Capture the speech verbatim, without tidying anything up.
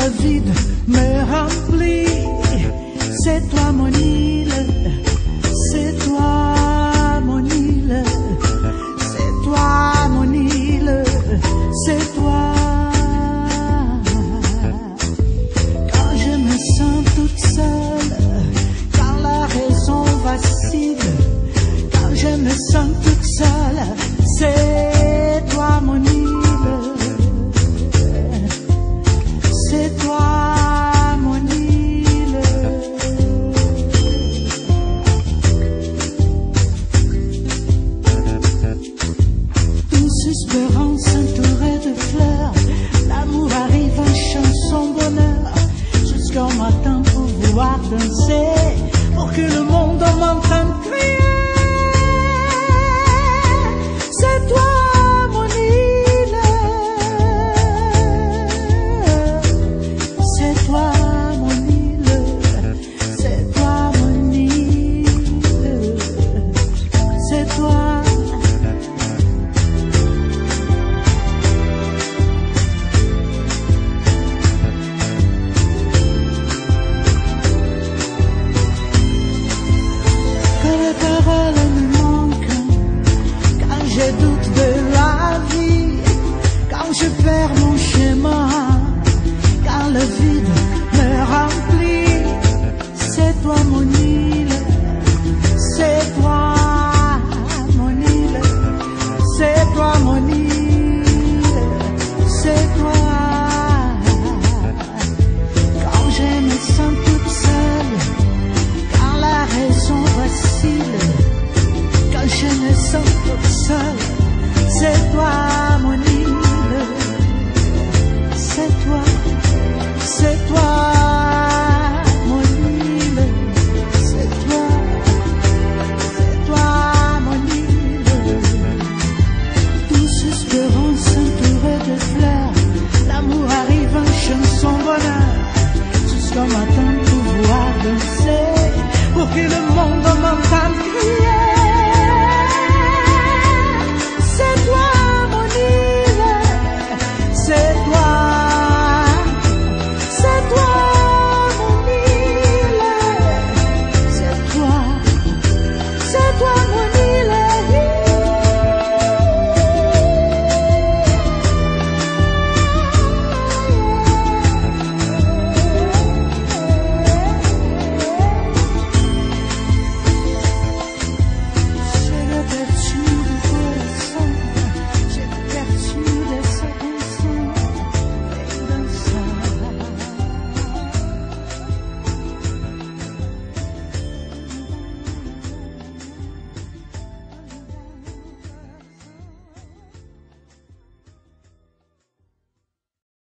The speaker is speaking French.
le vide me remplit. C'est toi mon île, c'est toi mon île, c'est toi mon île, c'est toi. Quand je me sens toute seule, quand la raison vacille, quand je me sens toute seule, c'est toi mon île, c'est toi mon île. Douce espérance entourée de fleurs, l'amour arrive en chanson bonheur, jusqu'au matin pour vouloir danser, pour que le monde m'entende crier.